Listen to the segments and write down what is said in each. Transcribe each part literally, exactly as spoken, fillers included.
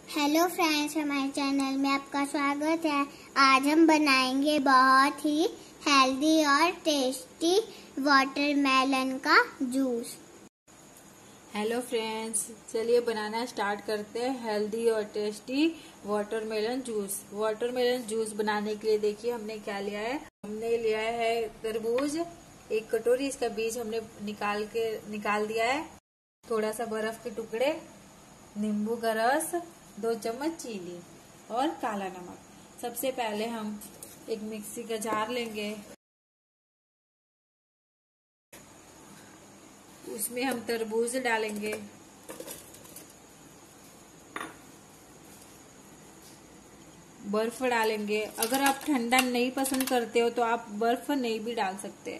Hello friends, हमारे channel में आपका स्वागत है। आज हम बनाएंगे बहुत ही हेल्दी और टेस्टी वाटरमेलन का जूस। हेलो फ्रेंड्स, चलिए बनाना स्टार्ट करते हैं हेल्दी और tasty watermelon juice. Watermelon juice बनाने के लिए देखिए हमने क्या लिया है। हमने लिया है तरबूज, एक कटोरी, इसका बीज हमने निकाल के निकाल दिया है। थोड़ा सा बर्फ के टुकड़े, नींबू का रस, दो चम्मच चीनी और काला नमक। सबसे पहले हम एक मिक्सी का जार लेंगे, उसमें हम तरबूज डालेंगे, बर्फ डालेंगे। अगर आप ठंडा नहीं पसंद करते हो तो आप बर्फ नहीं भी डाल सकते।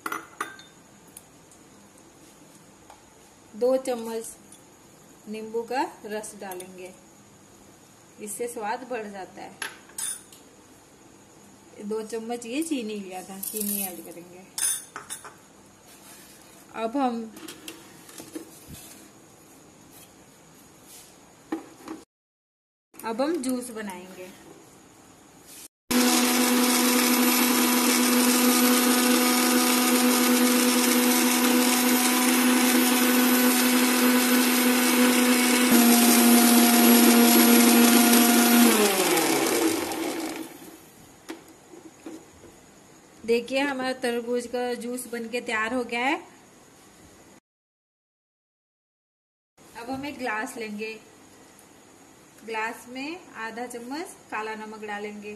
दो चम्मच नींबू का रस डालेंगे, इससे स्वाद बढ़ जाता है। दो चम्मच ये चीनी लिया था, चीनी ऐड करेंगे। अब हम अब हम जूस बनाएंगे। देखिए हमारा तरबूज का जूस बनके तैयार हो गया है। अब हम एक ग्लास लेंगे, ग्लास में आधा चम्मच काला नमक डालेंगे।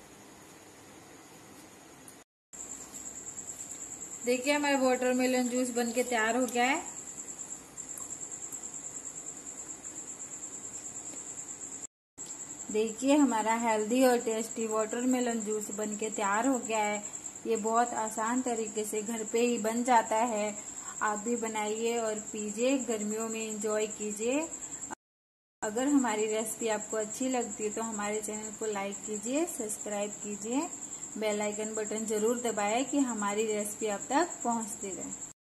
देखिए हमारा वाटरमेलन जूस बनके तैयार हो गया है। देखिए हमारा हेल्दी और टेस्टी वाटरमेलन जूस बनके तैयार हो गया है। ये बहुत आसान तरीके से घर पे ही बन जाता है। आप भी बनाइए और पीजिए, गर्मियों में एंजॉय कीजिए। अगर हमारी रेसिपी आपको अच्छी लगती है तो हमारे चैनल को लाइक कीजिए, सब्सक्राइब कीजिए, बेल आइकन बटन जरूर दबाएं कि हमारी रेसिपी आप तक पहुंचती रहे।